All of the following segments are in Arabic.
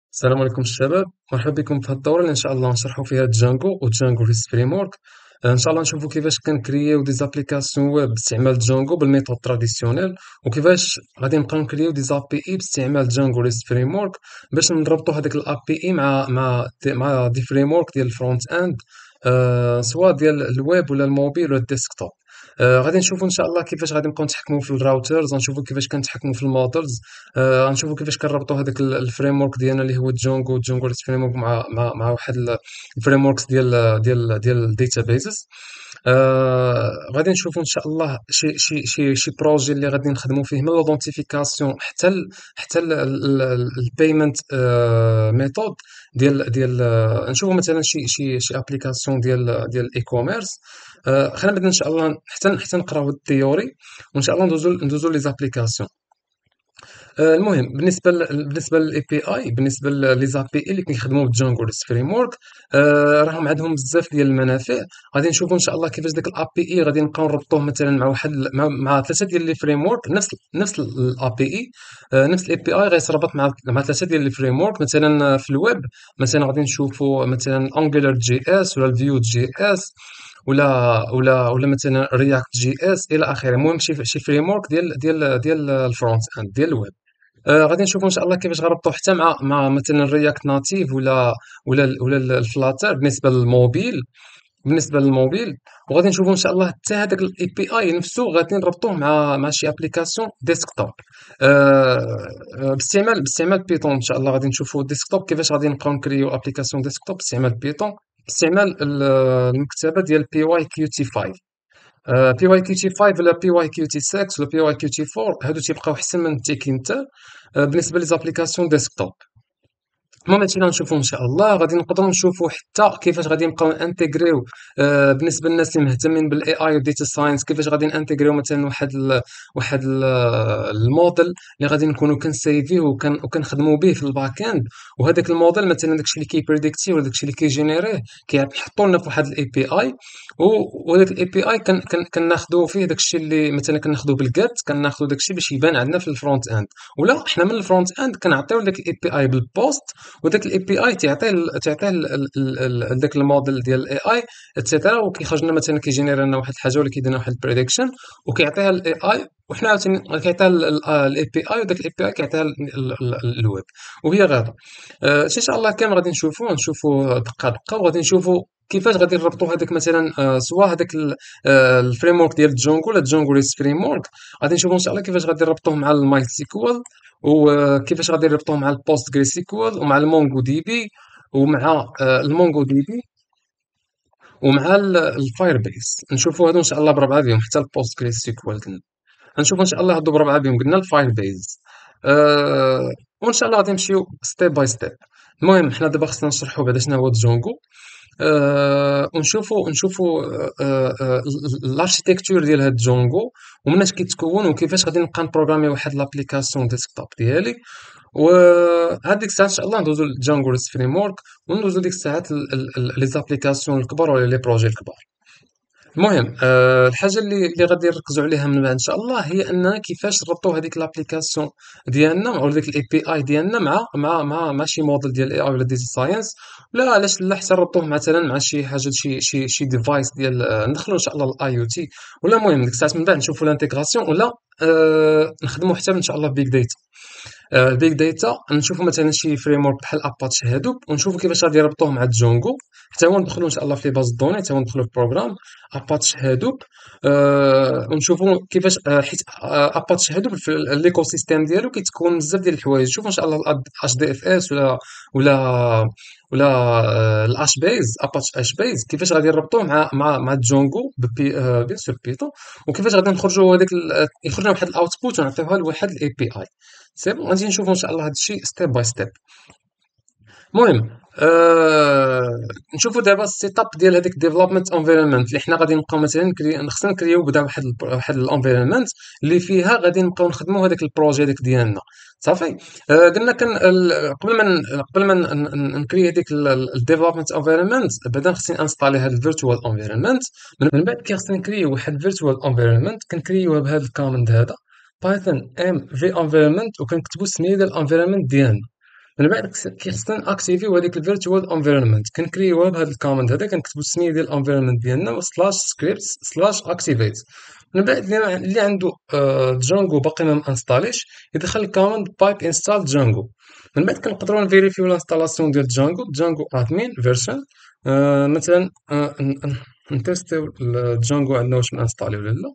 السلام عليكم الشباب، مرحبا بكم في هذه الدورة اللي ان شاء الله نشرحوا فيها جانجو وجانجو ريست فريم ورك. ان شاء الله نشوفوا كيفاش كنكرييو دي زابليكاسيون ويب باستعمال جانجو بالميثود تراديسيونيل، وكيفاش غادي نبقاو نكرييو دي زابي اي باستعمال جانجو ريست فريم ورك باش نربطوا هذيك الاب بي اي مع دي فريم ورك ديال الفرونت اند، سواء ديال الويب ولا الموبيل ولا الديسكتوب. غادي نشوفوا ان شاء الله كيفاش غادي نبقاو نتحكموا في الراوترز، غنشوفوا كيفاش كنتحكموا في المودلز. غنشوفوا كيفاش كنربطوا هذاك الفريم ورك ديالنا اللي هو جونجو ريست فريم ورك مع واحد الفريم وركس ديال الداتابيزز. غادي نشوفوا ان شاء الله شي بروجي اللي غادي نخدموا فيه من لودونتيفيكاسيون حتى البيمنت ميثود ديال نشوفوا مثلا شي ابليكاسيون ديال الاي كوميرس. خلينا نبدا ان شاء الله حتى نقراو الثيوري، وان شاء الله ندوزو لي زابليكاسيون. المهم بالنسبه للاي بي اي، بالنسبه لي زابي اي اللي كيخدموا بالجانجو ريست فريم ورك، راهم عندهم بزاف ديال المنافع. غادي نشوفوا ان شاء الله كيفاش داك الاب بي اي غادي نبقاو نربطوه مثلا مع واحد مع ثلاثه ديال لي فريم ورك، نفس الاب بي اي. نفس الاي بي اي غيتربط مع ثلاثه ديال لي فريم ورك. مثلا في الويب، مثلا غادي نشوفوا مثلا انجلر جي اس ولا الفيو جي اس، ولا مثلا رياكت جي اس الى اخره. المهم شي فريم ورك ديال الفرونت اند ديال الويب. غادي نشوفوا ان شاء الله كيفاش غنربطوا حتى مع مثلا الرياكت ناتيف ولا الفلاتر بالنسبه للموبيل. وغادي نشوفوا ان شاء الله حتى هذاك الاي بي اي نفسه غادي نربطوه مع شي ابليكاسيون ديسكتوب. باستعمال بيتون. ان شاء الله غادي نشوفوا ديسكتوب كيفاش غادي نبقاو نكريو ابليكاسيون ديسكتوب باستعمال بيتون، باستعمال المكتبه ديال بي واي كيو تي 5. بي واي كيو تي 5 ولا بي واي كيو تي 6 ولا بي واي كيو تي 4، هادو تيبقاو احسن من تيكينتال بالنسبه لي زابليكاسيون ديسكتوب. المهم هادشي اللي غنشوفو ان شاء الله. غادي نقدروا نشوفوا حتى كيفاش غادي نبقاو انتغريو، بالنسبه للناس اللي مهتمين بالاي اي والديتا ساينس، كيفاش غادي نانتغريو مثلا الموديل اللي غادي نكونوا كنسيفيه وكنخدموا به في الباك اند. وهذاك الموديل مثلا داكشي اللي كيبريديكتي ولا داكشي اللي كيجينيريه كيحطوا لنا في واحد الاي بي اي. وهذاك الاي بي اي كناخذوا فيه داكشي اللي مثلا كناخذوا بالجيت، كناخذوا داكشي باش يبان عندنا في الفرونت اند. ولا حنا من الفرونت اند كنعطيو داك الاي بي اي بالبوست، وداك الاي بي اي تعطيه داك الموديل ديال الاي اي اتسيتيرا، وكيخرج لنا مثلا كيجينير لنا واحد الحاجه ولا كيدير لنا واحد البريدكشن وكيعطيها الاي اي. وحنا عاوتاني كيعطيها الاي بي اي، وداك الاي بي اي كيعطيها الويب، وهي غادا. ان شاء الله كامل غادي نشوفوا دقه دقه، وغادي نشوفوا كيفاش غادي نربطوا هذاك مثلا، سواء هذاك الفريم ورك ديال جونجو ولا جونجو ريست فريم ورك. غادي نشوفوا ان شاء الله كيفاش غادي نربطوه مع الماي سيكوال، وكيفاش غادي نربطوه مع البوست جري سيكوال ومع المونجو دي بي، ومع المونجو دي بي ومع الفاير بيس. نشوفوا هادو ان شاء الله بربعه بهم، حتى البوست جري سيكوال قلنا نشوفوا ان شاء الله هادو بربعه بهم، قلنا الفاير بيس. وان شاء الله غادي نمشيو ستيب باي ستيب. المهم حنا دابا خصنا نشرحوا بعدا شنو هو جونجو، ونشوفوا الاركتيكتور ديال هاد جونجو ومناش كيتكون، وكيفاش غادي نبقى نبروغرامي واحد لابليكاسيون ديسكتوب ديالي. وهاد ديك الساعات ان شاء الله ندوزو للجانجو ريست فريم ورك، وندوزو ديك الساعات لي زابليكاسيون الكبار ولا لي بروجي الكبار. المهم الحاجه اللي غادي نركزوا عليها من بعد ان شاء الله هي اننا كيفاش نربطوا هذيك لابليكاسيون ديالنا او ديك الاي بي اي ديالنا مع شي موديل ديال الاي اي ولا ديتا ساينس. لا علاش لا، حتى نربطوه مثلا مع شي حاجه، شي ديفايس ديال، ندخلوا ان شاء الله الاي او تي. ولا المهم ديك الساعات من بعد نشوفوا الانتيغراسيون، ولا نخدموا حتى ان شاء الله بيج داتا. البيج داتا نشوفوا مثلا شي فريم ورك بحال اباتشي هادوب، ونشوفوا كيفاش غادي يربطوه مع جونجو. حتى هو ندخلوا ان شاء الله في لي باز دوني، حتى هو ندخلوا في بروغرام اباتشي هادوب. ونشوفوا كيفاش، حيت اباتشي هادوب في الايكو سيستيم ديالو كيتكون بزاف ديال الحوايج. شوفوا ان شاء الله الاش دي اف اس ولا الاش بيز، اباتش اش بيز، كيفاش غادي نربطوه مع جونجو بيان سور بيتون. وكيفاش غادي نخرجوا هذاك يخرج لنا واحد الاوتبوت ونعطيوها لواحد الاي بي اي. سي بون غادي نشوفوا ان شاء الله هذا الشيء ستيب باي ستيب. المهم نشوفوا دابا السيت اب ديال هذيك ديفلوبمنت انفيرونمنت اللي حنا غادي نبقاو مثلا خصنا نكريو بدا واحد الانفيرونمنت اللي فيها غادي نبقاو نخدموا هذاك البروجي هذاك ديالنا. صافي. قلنا كان قبل ما نكري هذيك الديفلوبمنت انفيرونمنت، بعدا خصني انستالي هذا الفيرتوال انفيرونمنت. من بعد كي خصني نكريو واحد الفيرتوال انفيرونمنت كنكريوها بهذا الكوماند هذا، بايثون ام في انفيرونمنت، وكنكتبوا السميه ديال الانفيرونمنت ديالنا. من بعد كيخصنا ناكتيفيو هذيك الفيرتوال انفيرونمنت، كنكريوها بهذا الكوماند هذا، كنكتبو السميه ديال الانفيرونمنت ديالنا سلاش سكريبت سلاش اكتيفيت. من بعد اللي عنده جانجو باقي ما مانستاليش يدخل الكوماند بايب انستال جانجو. من بعد كنقدروا نفيريفيو الانستالاسيون ديال جانجو ادمين فيرجن. مثلا نتيستيو جانجو عندنا واش مانستالي ولا لا.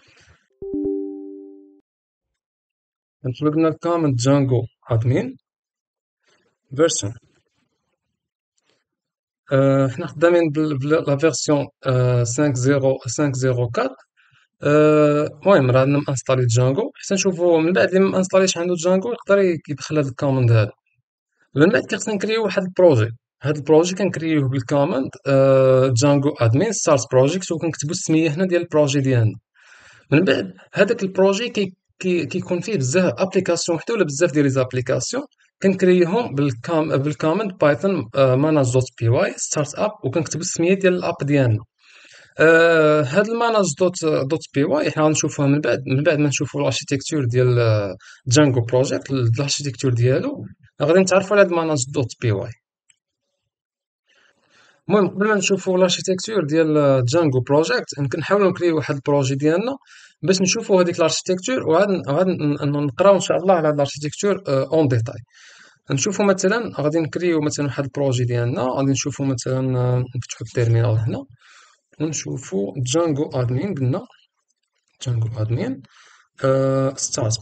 كنطلب لنا الكوماند جانجو ادمين فيرجن. حنا خدامين بلا فيرسيون 5.0.5.0.4. المهم راه عندنا مانستالي جانجو، حتى نشوفو من بعد اللي مانستاليش عندو جانجو يقدر يدخل هاد الكوماند هذا. من بعد خصنا نكريو واحد البروجي، هاد البروجي كنكريوه بالكوماند جانجو ادمين ستارت بروجيكت، وكنكتبو السميه هنا ديال البروجي ديالنا. من بعد هذاك البروجي كيكون فيه بزاف ابليكاسيون وحده ولا بزاف ديال لي زابليكاسيون، كنكريوهم بالكوماند بايثون manage دوت بي واي ستارت اب، وكنكتبوا السميه ديال الاب ديالنا. هاد الماناج دوت بي واي حنا غنشوفوها من بعد ما نشوفوا الاركيتكتور ديال جانجو بروجيكت، الاركيتكتور ديالو غادي نتعرفوا على هاد ماناج دوت بي واي. المهم قبل ما نشوفوا الاركيتكتور ديال جانجو بروجيكت كنحاولوا نكريو واحد البروجي ديالنا باش نشوفوا هذيك الاركيتكتور، وعاد نقراو ان شاء الله على هاد الاركيتكتور اون ديتاي. نشوفوا مثلا غادي نكريو مثلا واحد البروجي ديالنا، غادي نشوفوا مثلا نفتحوا التيرمينال هنا ونشوفوا جانجو ادمين. قلنا جانجو ادمين ستارت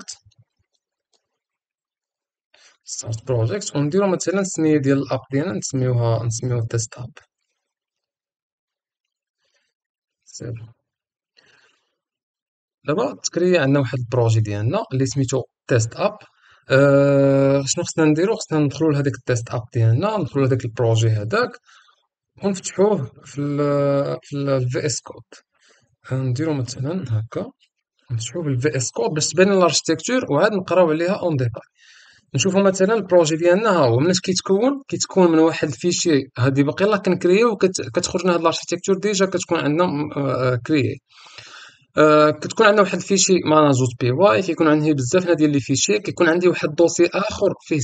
بروجيكت ونديرو مثلا السميه ديال الاب ديالنا نسميوها تيست اب. دابا تكري عندنا واحد البروجي ديالنا اللي سميتو تيست اب. شنو خصنا نديرو؟ خصنا ندخلو لهاداك التيست اب ديالنا، ندخلو لهاداك البروجي هذاك ونفتحوه في الفي اس كود. نديرو مثلا هكا، نفتحوه بالفي اس كود باش تبان الاركتيكتور وعاد نقراو عليها اون ديتاي. نشوفو مثلا البروجي ديالنا ها هو مناش كيتكون من واحد الفيشي هادي باقي يلاه كنكريو كتخرج لنا هاد الاركتيكتور ديجا كتكون عندنا كريي. كتكون عندنا واحد الفيشي ماناجوت بي واي كيكون عندي بزاف ديال لي فيشي، كيكون عندي واحد الدوسي اخر فيه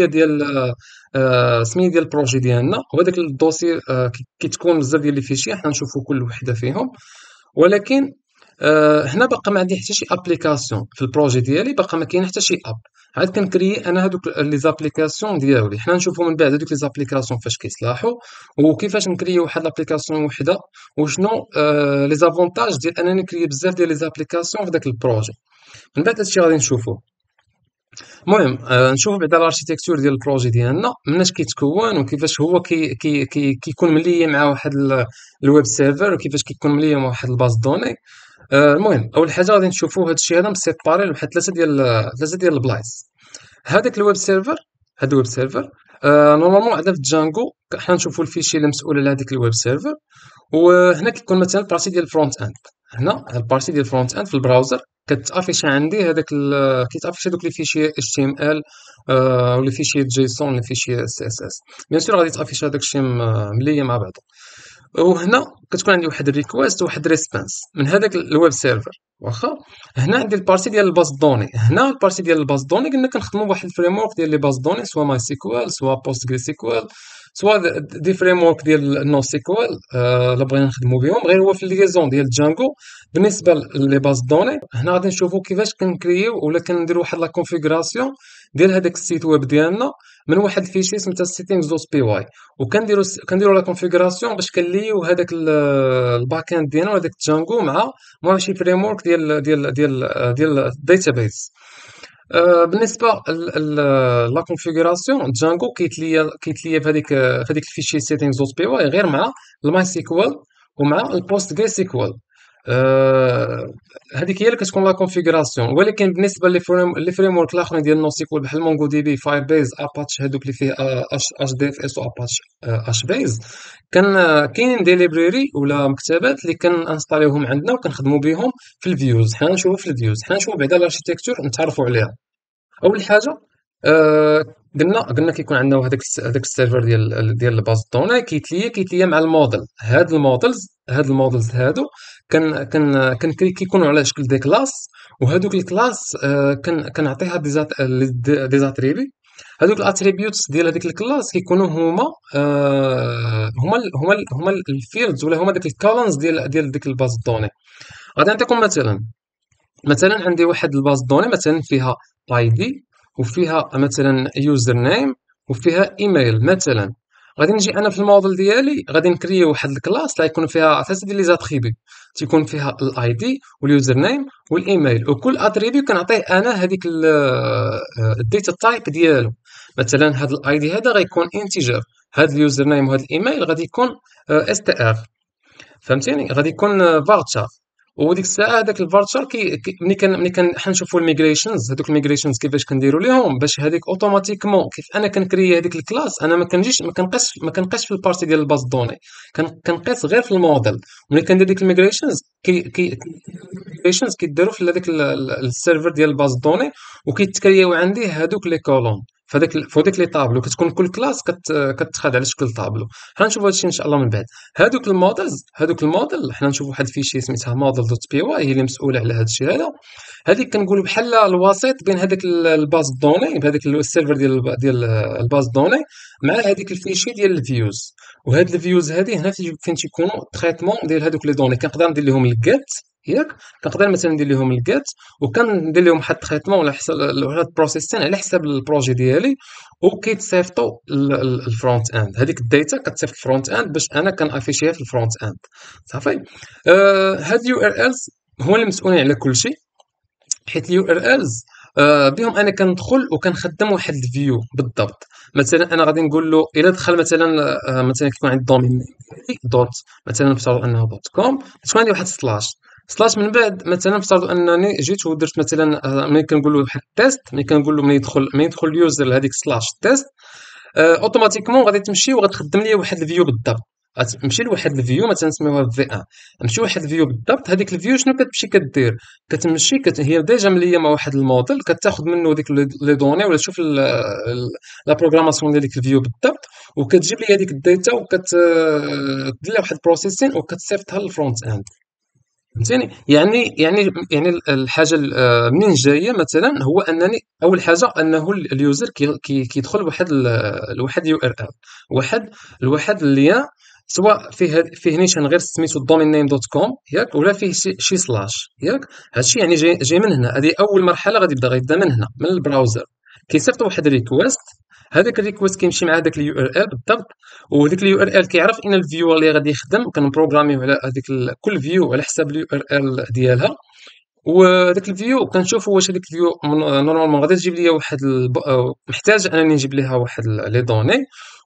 السميه ديال البروجي ديالنا، وهذاك الدوسي كيتكون بزاف ديال لي فيشي حنا نشوفوا كل وحده فيهم. ولكن هنا باقا ما عندي حتى شي ابليكاسيون في البروجي ديالي، باقا ما كاين حتى شي اب. عاد كنكري انا هادوك لي زابليكاسيون ديالي، حنا نشوفوا من بعد هادوك لي زابليكاسيون فاش كيصلاحوا وكيفاش نكري واحد لابليكاسيون وحده، وشنو لي زافونتاج ديال انني نكري بزاف ديال لي زابليكاسيون في داك البروجي. من بعد هادشي غادي نشوفوه. المهم نشوفوا بعدا الاركتيكتور ديال البروجي ديالنا مناش كيتكون وكيفاش هو كيكون ملي مع واحد الويب سيرفر، وكيفاش كيكون ملي مع واحد الباز دوني. المهم اول حاجه غادي نشوفوا هذا الشيء هذا مسيباري لواحد ثلاثه ديال البلايص. هذاك الويب سيرفر، هذا الويب سيرفر نورمالمون عندنا في جانجو حنا نشوفوا الفيشي اللي مسؤول على هذيك الويب سيرفر، وهنا كيكون مثلا البارتي ديال الفرونت اند. هنا البارتي ديال الفرونت اند في البراوزر كتافيش عندي كيتافيش هذوك لي فيشي اتش تي ام ال ولا فيشي جيسون ولا فيشي سي اس اس. بيان سور غادي تافيش هذاك الشيء ملي مع بعضه. وهنا كتكون عندي واحد الريكويست وواحد ريسبونس من هذاك الويب سيرفر. واخا هنا عندي البارتي ديال الباز دوني، هنا البارتي ديال الباز دوني قلنا كنخدموا بواحد الفريم ورك ديال لي باز دوني، سوا ماي سيكوال سوا بوست جري سيكوال سوا دي فريم ورك ديال نو سيكوال لا بغينا نخدموا بهم. غير هو في الليزون ديال جانجو بالنسبه لي باز دوني هنا غادي نشوفوا كيفاش كنكريو ولا كنديروا واحد لا كونفيغوراسيون ديال هذاك السيت ويب ديالنا من واحد الفيشي سميتها settings دوت بي واي، وكنديروا لا كونفيغوراسيون باش كنليو هذاك الباك اند ديالنا وهذاك جانجو مع شي فريم ورك ديال الداتابيز. بالنسبه لا كونفيغوراسيون جانجو كيتليا في هذيك الفيشي settings دوت بي واي غير مع الماي سيكوال ومع البوست جري سيكوال. هذيك هي اللي كتكون لا كونفيغوراسيون. ولكن بالنسبه لي فريم ورك الاخرين ديال نو سيكوال بحال مونغو دي بي فاير بيز اباتش هذوك اللي فيه اش دي اف اس واباتش اش بيز كاينين دي ليبراري ولا مكتبات اللي كنانستاليوهم عندنا وكنخدموا بهم في الفيوز. حنا نشوفوا في الفيوز، حنا نشوفوا بعدا الاركيتكتور نتعرفوا عليها. اول حاجه آه قلنا كيكون عندنا هذاك السيرفر ديال الباز دوني كيتليا مع الموديل. هاد المودلز هادو كان كيكونوا على شكل دي كلاس، وهادوك الكلاس كنعطيها دي زاتريبي هذوك الاتريبيوتس ديال هذيك الكلاس كيكونوا هما هما الفيلدز، ولا هما ديك الكولونز ديال ديك الباز دوني. غادي نعطيكم مثلا عندي واحد الباز دوني مثلا فيها اي دي، وفيها مثلا يوزر نيم، وفيها ايميل مثلا. غادي نجي انا في الموديل ديالي غادي نكري واحد الكلاس اللي يكون فيها على حسب لي زاتريبي، تيكون فيها الاي دي واليوزر نيم والايميل، وكل اتريبي كنعطيه انا هذيك الداتا تايب ديالو. مثلا هذا الاي دي هذا غيكون انتيجر، هذا اليوزر نيم وهذا الايميل غادي يكون اس تي ار، فهمتيني، غادي يكون فارتشار. وديك الساعه هذاك الفارتشار ملي كان حنشوفوا الميغريشنز، هذوك الميغريشنز كيفاش كنديروا ليهم باش هذيك اوتوماتيكمون كيف انا كنكري هذيك الكلاس، انا ما كنقيسش في البارتي ديال الباز دوني، كنقيس غير في الموديل. ملي كندير ديك الميغريشنز الميغريشنز كيديروا في هذاك السيرفر ديال الباز دوني، وكيتكرياو عندي هذوك لي كولون فهاديك لي طابلو، كتكون كل كلاس كتخاد على شكل طابلو. حنشوفوا هادشي ان شاء الله من بعد. هادوك الموديل حنا نشوفوا واحد الفيشي سميتها model دوت بي واي، هي اللي مسؤوله على هادشي هذا. هذيك كنقولوا بحال الوسيط بين هذاك الباز دوني، بهذاك السيرفر ديال الباز دوني، مع هذيك الفيشي ديال الفيوز. وهاد الفيوز هذه هنا فين تيكونوا تريتمون ديال هذوك لي دوني، كنقدر ندير لهم الجيت، ياك، كنقدر مثلا ندير لهم الجيت، وكندير لهم واحد التريتمون على حسب واحد البروسيسين على حساب البروجي ديالي، وكيتصيفطوا الفرونت اند. هذيك الداتا كتصيفط الفرونت اند باش انا كنافيشيها في الفرونت اند. صافي. هاد اليو ار الز هو اللي مسؤولين على كل شيء، حيت اليو ار الز بهم انا كندخل وكنخدم واحد الفيو بالضبط. مثلا انا غادي نقول له الا دخل مثلا مثلا كيكون عندي دومين دوت، مثلا نفترض انه دوت كوم، تكون عندي واحد سلاش من بعد. مثلا نفترض انني جيت ودرت مثلا ملي كنقول له واحد تيست، ملي كنقول له ملي يدخل اليوزر لهذيك سلاش تيست، اوتوماتيكمون غادي تمشي وغتخدم لي واحد الفيو بالضبط. غتمشي لواحد الفيو مثلا نسميوها في 1، نمشي لواحد الفيو بالضبط. هذيك الفيو شنو كتمشي كدير؟ كتمشي هي ديجا مليه مع واحد الموديل، كتاخذ منه ديك لي دوني، ولا تشوف لا بروغراماسيون ديال ديك الفيو بالضبط، وكتجيب لي هذيك الداتا دير لها واحد البروسيسين وكتصيفطها للفرونت اند. فهمتيني؟ يعني الحاجه منين جايه مثلا هو انني اول حاجه انه اليوزر كيدخل لواحد يو ار ال، واحد اللي سواء فيه نيشان غير سميتو الدومين نيم دوت كوم، ياك، ولا فيه شي سلاش، ياك. هادشي يعني جاي من هنا. هذه اول مرحله غيبدا من هنا من البراوزر، كيصيفط واحد الريكويست. هذاك الريكويست كيمشي مع هذاك اليو ار ال بالضبط، وديك اليو ار ال كيعرف ان الفيو اللي غادي يخدم كنبروغراميو على هذيك كل فيو على حساب اليو ار ال ديالها. وداك الفيو كنشوفوا واش هذيك الفيو نورمالمون غادي تجيب لي محتاج انني نجيب ليها واحد لي دوني.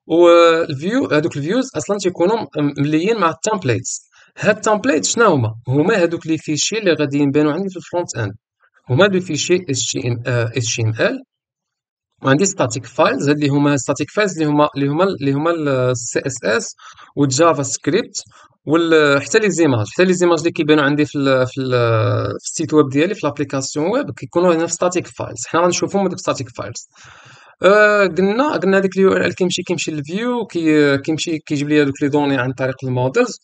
والفيو هذوك الفيوز اصلا تيكونوا مليين مع التمبليتس. هاد التمبليت شنو هما هذوك لي فيشي اللي غادي يبانوا عندي في الفرونت اند. هما لي فيشي اتش تي ام ال، وعندي ستاتيك فايلز. هاد اللي هما ستاتيك فايلز اللي هما السي اس اس والجافا سكريبت، حتى لي زيماج، اللي كيبانوا عندي في السيت ويب ديالي، في لابليكاسيون ويب، كيكونوا هنا في ستاتيك فايلز. حنا غنشوفهم هذوك ستاتيك فايلز. قلنا هذيك اليو ار ال كيمشي للفيو، كيمشي كيجيب لي هذوك لي دوني عن طريق المودلز.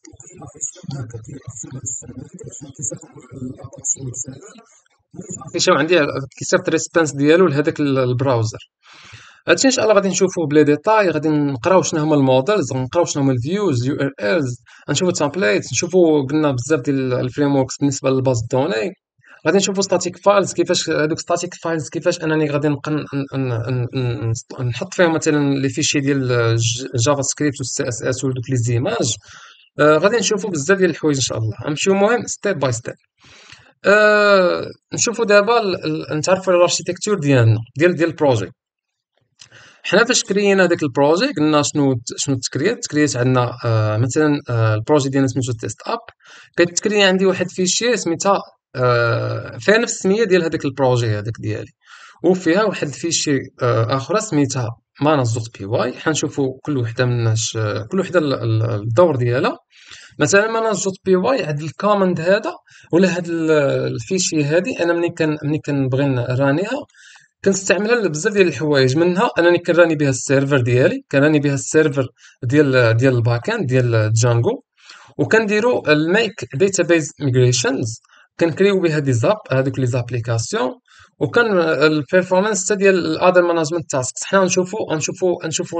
كيشاو عندي كيصيفط الريسبونس ديالو لهذاك البراوزر. هادشي ان شاء الله غادي نشوفوه بلي ديتاي، غادي نقراو شنو هما المودلز، نقراو شنو هما الفيوز، يو ار الز، نشوفو تمبليت، نشوفو قلنا بزاف ديال الفريم وركس بالنسبه للباز دوني. غادي نشوفو ستاتيك فايلز، كيفاش هادوك ستاتيك فايلز كيفاش انني غادي نبقى نحط فيهم مثلا لي فيشي ديال جافا سكريبت والسي اس اس ودوك لي زيماج. غادي نشوفو بزاف ديال الحوايج ان شاء الله، نمشيو المهم ستيب باي ستيب. نشوفو دابا نتعرفو على الاركيتكتور ديالنا ديال البروجي. حنا فاش كرينا داك البروجي قلنا شنو تكريات عندنا. مثلا البروجي ديالنا سميتو تيست اب، كتكري عندي واحد فيشي سميتها فيها نفس السميه ديال هذاك البروجي هذاك ديالي، وفيها واحد الفيشي اخرى سميتها ماناج دوت بي واي. حنشوفوا كل وحده من كل وحده الدور ديالها. مثلا ماناج دوت بي واي، هاد الكوماند هذا ولا هاد الفيشي هادي، انا ملي كنبغي نرانيها كنستعملها لبزاف ديال الحوايج، منها انني كنراني بها السيرفر ديالي، كنراني بها السيرفر ديال الباك اند ديال جانجو، وكنديروا الميك داتابيز ميغريشنز، كنكريو بها دي زاب هذوك لي زابليكاسيون، وكان البيرفورمانس حتى ديال الادر مانجمنت تاسكس حنا نشوفوا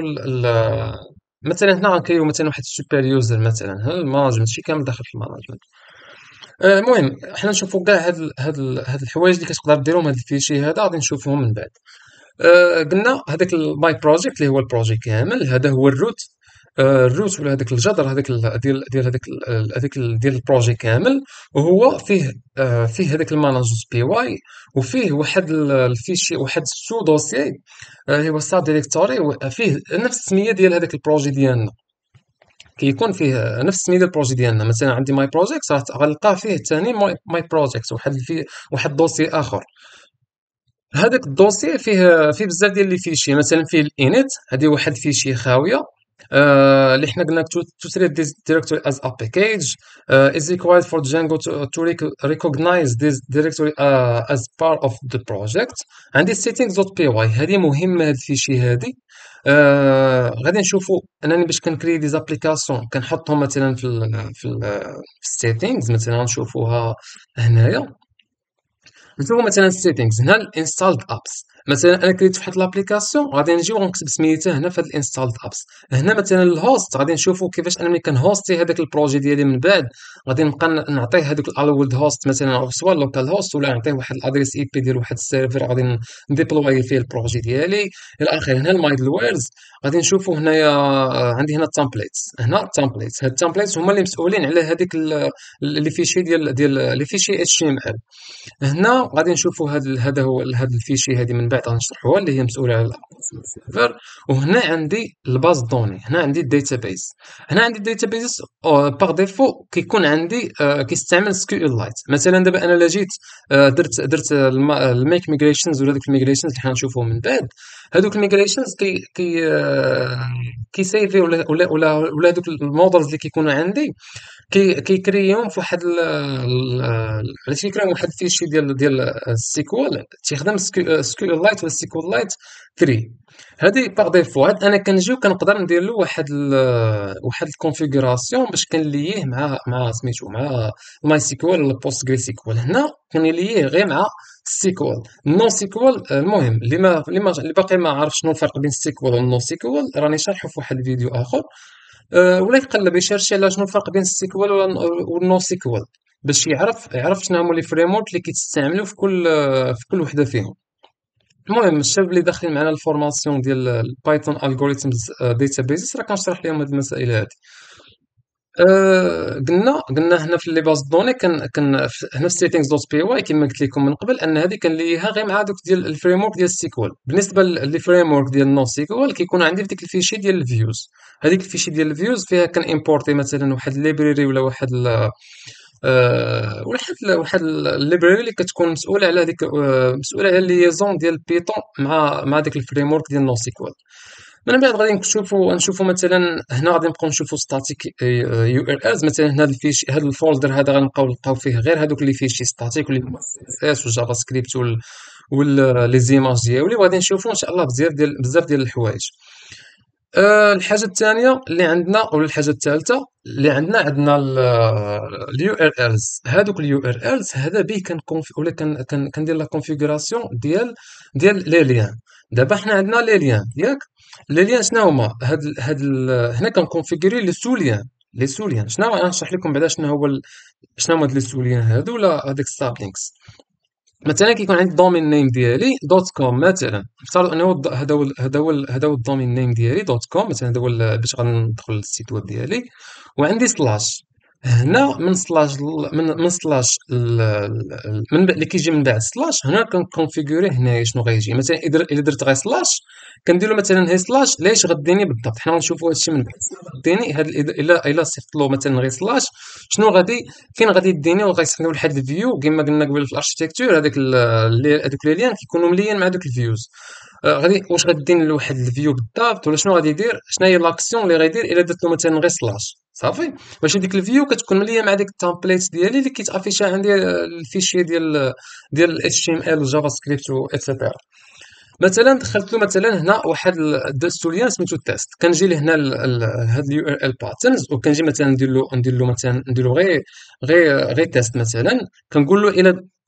مثلا هنا غنكريو مثلا واحد السوبر يوزر مثلا ها المانجمنت ماشي كامل داخل في المانجمنت. المهم حنا نشوفوا كاع هاد الحوايج اللي كتقدر ديرهم هاد الفيشي هذا غادي نشوفوهم من بعد. قلنا هذاك الماي بروجيكت اللي هو البروجي كامل هذا هو الروت. الروت ولا هذاك الجذر هذاك ديال ديال البروجي كامل. وهو فيه هذاك الماناجوس بي واي. وفيه واحد الفيشي واحد السو دوسيي اللي هو ساب ديريكتوري فيه نفس السميه ديال هذاك البروجي ديالنا. كيكون فيه نفس السميه ديال البروجي ديالنا مثلا عندي ماي بروجيكت غنلقى فيه ثاني ماي بروجيكت واحد دوسي اخر. هذاك الدوسي فيه بزاف ديال لي فيشي مثلا فيه الانيت هذه واحد فيشي خاويه. اللي حنا قلنا to treat this directory as a package is required for Django recognize this directory as part of the project. عندي settings.py هذه مهمه هاد الفيشي هذه. غادي نشوفوا انني باش كنكري دي زابليكاسيون كنحطهم مثلا في السيتينغز مثلا نشوفوها هنايا. نشوفوا مثلا السيتينغز هنا الانستالد ابس مثلا انا كريت واحد لابليكاسيون غادي نجي ونكتب سميتها هنا في هاد الانستالد ابس. هنا مثلا الهوست غادي نشوفوا كيفاش انا ملي كنهوستي هذاك البروجي ديالي من بعد غادي نبقى نعطيه هذوك الاولد هوست مثلا أو سواء لوكال هوست ولا نعطيه واحد الادريس اي بي ديال واحد السيرفر غادي نديبلوي فيه البروجي ديالي الى اخره. هنا المايدل ويرز غادي نشوفوا هنايا عندي هنا التمبليتس. هنا التمبليتس هاد التمبليتس هما اللي مسؤولين على هذيك اللي فيشي ديال لي فيشي اتش تي ام ال. هنا غادي نشوفوا هذا الفيشي هذه من بعد غنشرحوها اللي هي مسؤوله على السيرفر. وهنا عندي الباز دوني هنا عندي الداتابيس. هنا عندي الداتابيس باغ ديفو كيكون عندي كيستعمل سكيو لايت مثلا دابا انا لا جيت درت الميك ميغريشنز ولا دوك الميغريشنز اللي حنشوفوهم من بعد. هذوك الميغريشنز كي كي كيسيفي ولا دوك المودلز اللي كيكونوا عندي كيكريهم في واحد علاش كيكريهم واحد الفيشي ديال السيكوال تيخدم سكيول لايت ولا سيكوال لايت كري. هذه باغ ديفو هاد انا كنجي وكنقدر ندير له واحد الكونفيغوراسيون باش كنليه مع سميتو مع ماي سيكوال ولا بوست جري سيكوال. هنا كنليه غير مع السيكوال النو سيكوال. المهم اللي باقي ما عارف شنو الفرق بين السيكوال والنو سيكوال راني شارحه في واحد الفيديو اخر. ولا يقلب يشيرشي على شنو الفرق بين السيكوال والنو سيكوال باش يعرف شنو هما لي فريمورك اللي كيتستعملوا في كل وحده فيهم. المهم الشباب اللي داخلين معنا الفورماسيون ديال البايثون الجوريثمز داتابيز راه كنشرح لهم هاد المسائل هادي. قلنا هنا في لي باز دوني هنا في settings دوت بي واي كما قلت لكم من قبل ان هذه كنليها غير مع دوك ديال الفريم ورك ديال السيكوال. بالنسبه للي فريم ورك ديال نو سيكوال كيكون عندي في ديك الفيشي ديال الفيوز. هذيك الفيشي ديال الفيوز فيها امبورتي مثلا واحد الليبراري ولا واحد الليبراري اللي كتكون مسؤوله على هذيك مسؤوله على الليزون ديال بيتون مع داك الفريم ورك ديال نو سيكوال. من بعد غادي نشوفوا مثلا هنا غادي نبقاو نشوفوا ستاتيك يو ار الز مثلا هنا الفيش هذا الفولدر هذا غنبقاو نلقاو فيه غير هذوك اللي فيشي ستاتيك واللي هما اس اس والجافا سكريبت لي زيماج ديالي. وغادي نشوفوا ان شاء الله بزاف ديال الحوايج. الحاجه الثانيه اللي عندنا ولا الحاجه الثالثه اللي عندنا اليو ار الز. هذوك اليو ار الز هذا به ولا كندير لا كونفيغوراسيون ديال لي ليان. دابا حنا عندنا لي ليان ياك لي ليان شنو هما هنا كنكونفيغوري لي سوليان شنو غنشرح لكم بعدا شنو هما هاد لي سوليان هادو ولا هذيك ستاب لينكس. مثلا كيكون عندي الدومين نيم ديالي دوت كوم مثلا نفترض انه هذا هو الدومين نيم ديالي دوت كوم مثلا هذا هو باش غندخل للسيت ويب ديالي. وعندي سلاش هنا من سلاش من سلاش اللي كيجي من بعد سلاش هنا كنكونفيغوري هنا شنو غيجي مثلا الا درت غير سلاش كندير له مثلا هي سلاش ليش غديني بالضبط. حنا غنشوفوا هادشي من بعد غديني هاد الا صيفط له مثلا غير سلاش شنو فين غادي يديني وغيصيفط لحد الفيو كما قلنا قبل في الاركتيكتور هذوك لي ليان كيكونوا مليين مع دوك الفيوز. غادي واش غديني لواحد الفيو بالضبط ولا شنو غادي يدير شنو هي لاكسيون اللي غيدير الا درت له مثلا غير سلاش صافي باش ديك الفيو كتكون مليه مع ديك التمبليت ديالي اللي كيتافيشا عندي الفيشي ديال الاتش تي ام ال والجافا سكريبت اتسيتيرا. مثلا دخلت له مثلا هنا واحد الدستوريان سميتو تيست كنجي له هنا هاد اليو ار ال باترنز وكنجي مثلا ندير له مثلا ندير له غير تيست مثلا كنقول له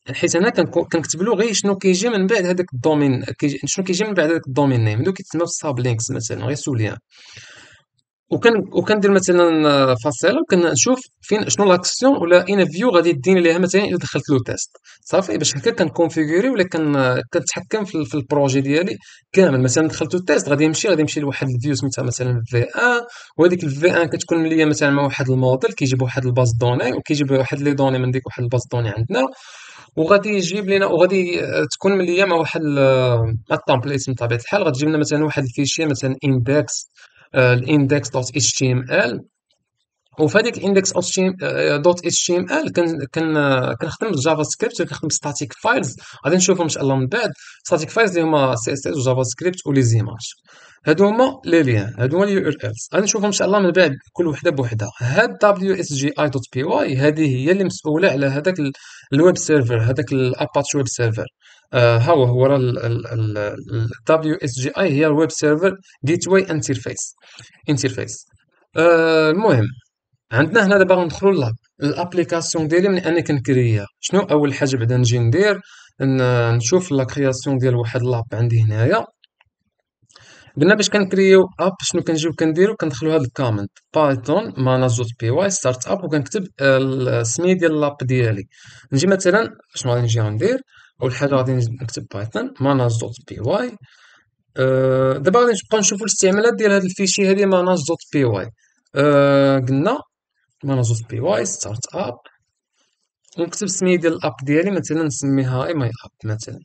حيت انا كنكتب له غير شنو كيجي من بعد هذاك الدومين، شنو كيجي من بعد هذاك الدومين نيم، هادو كيتسموا ساب لينكس مثلا، غير سوليان. وكندير مثلا فاصله، وكنشوف فين شنو لاكسيون ولا ان فيو غادي يديني ليها مثلا الا دخلت له تيست. صافي باش هكا كنكونفيغوري ولا كنتحكم في البروجي ديالي كامل. مثلا دخلت له تيست غادي يمشي لواحد الفيو سميتها مثلا في 1، وهذيك الفي 1 كتكون مليه مثلا مع واحد الموديل كيجيب واحد الباز دوني، وكيجيب واحد لي دوني من ديك واحد الباز دوني عندنا، وغادي يجيب لنا وغادي تكون مليه مع واحد مع التمبليت من طبيعه الحال. غتجيب لنا مثلا واحد الفيشي مثلا اندكس، الاندكس دوت اتش تي ام ال. وفي هذيك الاندكس دوت اتش تي ام ال كنخدم بالجافا سكريبت، كنخدم ستاتيك فايلز. غادي نشوفهم ان شاء الله من بعد. ستاتيك فايلز اللي هما سي اس اس وجافا سكريبت ولي زيماج، هادو هما لي ليان، هادو هما اليو ار الز. غادي نشوفهم ان شاء الله من بعد كل وحده بوحدها. هاد دبليو اس جي اي دوت بي واي هذه هي اللي مسؤوله على هذاك الويب سيرفر، هذاك الاباتش ويب سيرفر. ها هو راه دبليو اس جي اي هي الويب سيرفر جيت واي انترفيس. المهم، عندنا هنا دابا غندخلوا الابليكاسيون ديالي من انا كنكريها. شنو اول حاجه بعدا نجي ندير؟ نشوف لا كرياسيون ديال واحد لاب عندي هنايا. قلنا باش كنكريو اب شنو كنجيو كنديرو؟ كندخلو هاد الكومنت بايثون ماناج دوت بي واي ستارت اب، وكنكتب السميه ديال اللاب ديالي. نجي مثلا شنو غادي نجي ندير؟ اول حاجه غادي نكتب بايثون ماناج دوت بي واي. دابا غادي نبقاو نشوفو الاستعمالات ديال هاد الفيشي هادي ماناج دوت بي واي. قلنا ماناج دوت بي واي ستارت اب، ونكتب السميه ديال الاب ديالي مثلا نسميها اي ماي اب مثلا.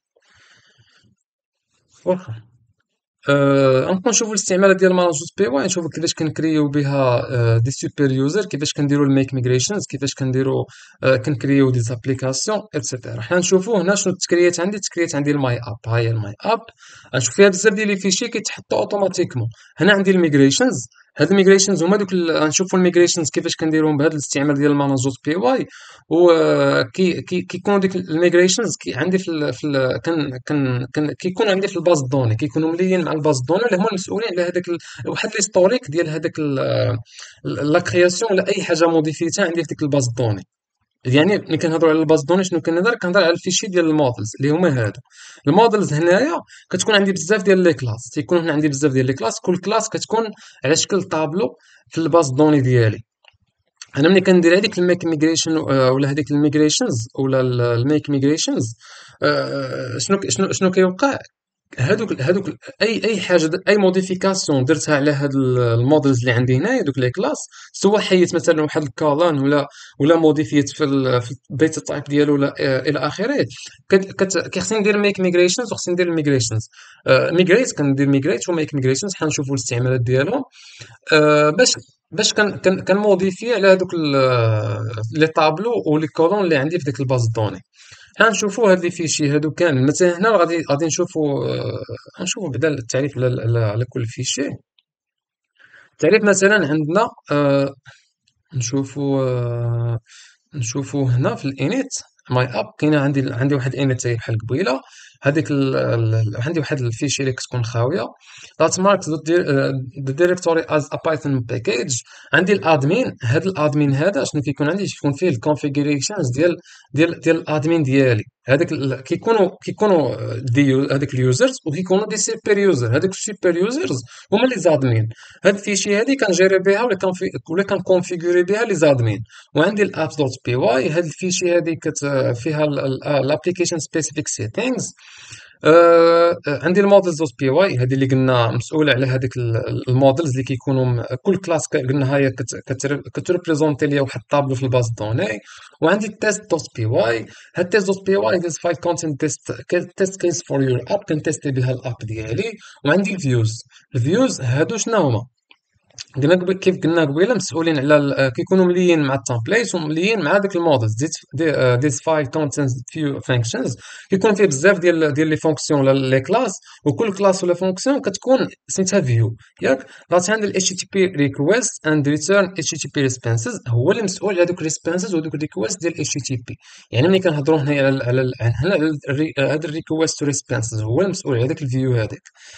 واخا غنبقاو نشوفو الاستعمالات ديال مانجمنت بي واي، نشوفو كيفاش كنكريو بها دي سوبر يوزر، كيفاش كنديرو الميك ميغريشنز، كيفاش كنديرو كنكريو دي زابليكاسيون اكسيتيرا. حنا نشوفو هنا شنو تكريات عندي الماي اب. ها هي الماي اب، غنشوف فيها بزاف ديال لي فيشي كيتحطوا اوتوماتيكمون. هنا عندي الميغريشنز، هاد الميغريشنز هما دوك غنشوفو الميغريشنز كيفاش كنديروهم بهذا الاستعمال ديال مانجمنت بي واي. و كيكونوا ديك الميغريشنز عندي كيكون عندي في الباز دوني، كيكونوا مليين مع الباز دوني اللي هما المسؤولين على هذاك واحد ليستوريك ديال هذاك لا كرياسيون ولا اي حاجه موديفيتها عندي في ديك الباز دوني. يعني ملي كنهضروا على الباز دوني شنو كنهضر على الفيشي ديال المودلز اللي هما هادو. المودلز هنايا كتكون عندي بزاف ديال لي كلاس، تيكون هنا عندي بزاف ديال لي كلاس، كل كلاس كتكون على شكل طابلو في الباز دوني ديالي. انا ملي كندير هذيك الميك ميغريشن ولا هذيك الميغريشنز ولا الميك ميغريشنز، شنو كيوقع؟ هادوك اي حاجه، اي موديفيكاسيون درتها على هاد المودلز اللي عندي هنايا دوك لي كلاس، سواء حيت مثلا واحد الكالان ولا موديفيت في الداتا تايب ديالو ولا الى اخره، كيخصني ندير ميك ميغريشنز وخصني ندير الميغريشنز. ميغريت كندير ميغريت وميك ميغريشنز، حنشوفوا الاستعمالات ديالهم. باش كنموديفي على هادوك لي طابلو ولي كولون اللي عندي في ديك الباز دوني. غنشوفوا هاد لي فيشي هادو كامل. مثلا هنا غادي نشوفوا غنشوفوا بعدا التعريف على كل فيشي. التعريف مثلا عندنا نشوفوا هنا في الانيت ماي اب كاينه عندي واحد الانيت تاهي بحال قبيله. هذيك عندي واحد الفيشي اللي كتكون خاويه that marks the directory as a python package. عندي الادمين، هذا الادمين هذا شنو كيكون فيه الكونفيغوريشنز ديال الادمين ديالي. هذاك كيكونوا هذاك اليوزرز، وكيكونوا دي سوبر يوزر. هذوك السوبر يوزرز هما لي زادمين. هاد الفيشي هادي كنجيري بها ولا كنكونفيغوري بها لي زادمين. وعندي الابس دوت بي واي، هاد الفيشي هادي فيها الابليكيشن سبيسيفيك سيتينغز. عندي المودلز دوت بي واي، هذه اللي قلنا مسؤوله على هذيك المودلز اللي كيكونوا كل كلاس قلنا هي كتريبريزونتي ليا واحد الطابلو في الباز دوني. وعندي التيست دوت بي واي، هاد التيست دوت بي واي this file content test case for your app، كنتيستي بها الاب ديالي. وعندي الفيوز هادو شنو هما؟ كيف قلنا قبيله مسؤولين على كيكونوا مليين مع التمبليت ومليين مع داك المودلز ديس فايل كونتنت فيو فانكشنز. كيكون فيه بزاف ديال لي فونكسيون ولا لي كلاس، وكل كلاس ولا فونكسيون كتكون سميتها فيو. ياك غتعمل اتش تي بي ريكويست اند ريتيرن اتش تي بي ريسبونسز، هو اللي مسؤول على دوك ريسبونسز ودوك ريكويست ديال اتش تي بي. يعني ملي كنهضروا هنا على هذا الريكويست ريسبونسز هو المسؤول على داك الفيو هذاك.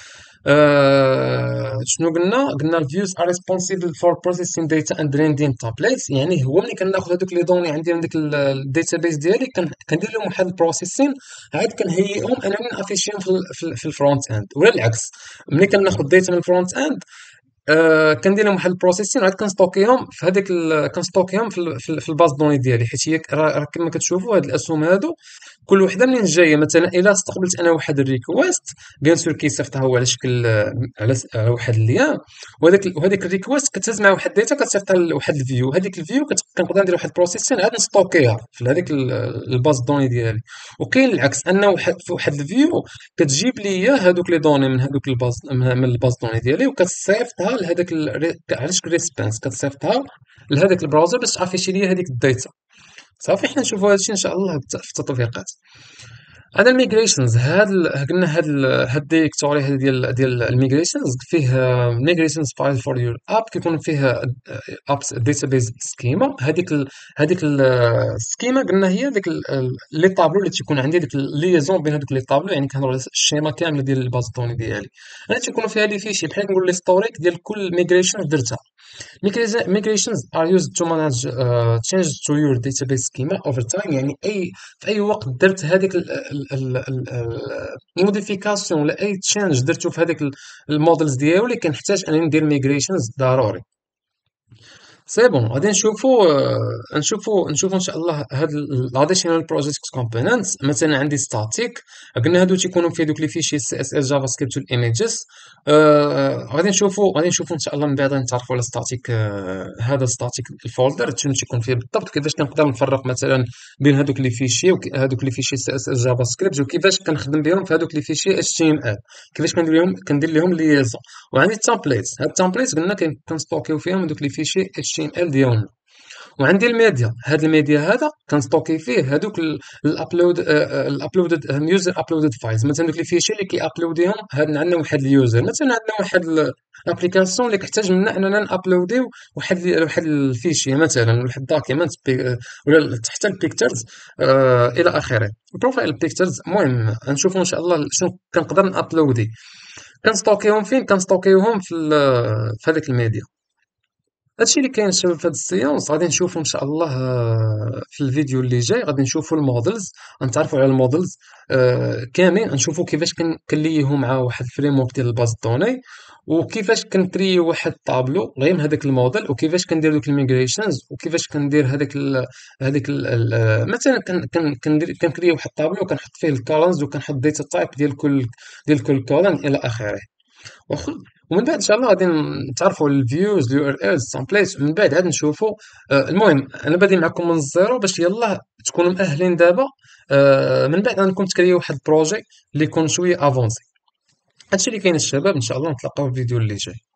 شنو قلنا views are responsible for processing data and rendering templates. يعني هو ملي كناخذ هذوك لي دوني عندي من ديك الداتابيس ديالي كندير لهم واحد البروسيسين، عاد كنهيئهم انني نافيشيهم في الفرونت اند، ولا العكس. ملي كناخذ داتا من الفرونت اند كندير لهم واحد البروسيسين وعاد كنستوكيهم في هذيك كنستوكيهم في الباز دوني ديالي، حيت هي راه كما كتشوفوا هاد الاسهم هادو كل وحده منين جايه. مثلا الا استقبلت انا واحد الريكويست، بيان سور كيصيفطها هو على شكل على واحد اللين، وهذيك الريكويست كتهز مع واحد الداتا كتصيفطها لواحد الفيو. هذيك الفيو كنقدر ندير واحد البروسيسين عاد نستوكيها في هذيك الباز دوني ديالي. وكاين العكس، انه في واحد الفيو كتجيب لي هذوك لي دوني من هذوك الباز من الباز دوني ديالي، وكتصيفطها لهذاك على شكل ريسبانس، كتصيفطها لهذاك البراوزر باش تعرفي لي هذيك الداتا. صافي حنا نشوفوا هذا الشيء ان شاء الله في التطبيقات. هذا الميجريشنز، قلنا هاد الديريكتوري هذا ديال الميجريشنز فيه ميجريشنز فايل فور يور اب، كيكون فيه ابس داتابيز سكيما. هذيك السكيما قلنا هي ديك لي طابلو اللي تيكون عندي، ديك الليزون بين هذوك لي طابلو. يعني كنهضروا على الشيما كامله ديال الباز دوني ديالي، انا تيكونوا فيها لي فيشي بحال كنقول لي ستوريك ديال كل ميجريشن درتها. Migrations are used to manage changes to your database schema over time. يعني في اي وقت درت هذيك الموديفيكاسيون ولا اي تشينج درتو في هذيك المودلز ديالي، كنحتاج انني ندير ميغريشنز ضروري. سي بون، غادي نشوفوا ان شاء الله هاد الاديشنال بروجيكت كومبوننتس. مثلا عندي ستاتيك، قلنا هادو تيكونوا في دوك لي فيشي سي اس اس جافا سكريبت والايميجز. غادي نشوفوا ان شاء الله من بعد نتعرفوا على ستاتيك. هذا ستاتيك الفولدر شنو تيكون فيه بالضبط، كيفاش كنقدر نفرق مثلا بين هادوك لي فيشي هادوك لي فيشي سي اس اس جافا سكريبت، وكيفاش كنخدم بهم في هادوك لي فيشي اتش تي ام ال، كيفاش كندير لهم ليزون. وعندي التمبليتس، هاد التمبليتس قلنا كنستوكيو فيهم دوك لي فيشي اتش تي ام ال ديالنا. وعندي الميديا، هاد الميديا هذا كنستوكي فيه هادوك الابلودد يوزر ابلودد فايلز. مثلا دوك لي فيشي اللي كيابلوديهم عندنا واحد اليوزر، مثلا عندنا واحد الابليكاسيون اللي كيحتاج منا اننا نابلوديو واحد الفيشي، مثلا واحد الدوكيمنت ولا حتى البيكتشرز الى اخره، بروفايل بيكتشرز. المهم نشوفوا ان شاء الله شنو كنقدر نابلودي. كنستوكيهم فين؟ كنستوكيوهم في هذيك الميديا. هادشي اللي كاين شباب في هاد السيونس. غادي نشوفو ان شاء الله في الفيديو اللي جاي غادي نشوفو المودلز، غنتعرفوا على المودلز كاملين، نشوفو كيفاش كنليهو مع واحد الفريمورك ديال الباز دوني، وكيفاش كنكريو واحد الطابلو غير من هذاك الموديل، وكيفاش كندير دوك الميغريشنز، وكيفاش كندير مثلا كنكريو واحد الطابلو وكنحط فيه الكولونز وكنحط ديتا تايب ديال كل كولون الى اخره. واخا. ومن بعد ان شاء الله غادي نتعرفوا على الفيوز اليو ار ال تمبليت، من بعد عاد نشوفوا. المهم انا بادئ معكم من الزيرو باش يلاه تكونوا مأهلين دابا. من بعد غنكون تكريو واحد البروجي اللي يكون شويه افونسي. هادشي اللي كاين الشباب، ان شاء الله نتلاقاو في الفيديو اللي جاي.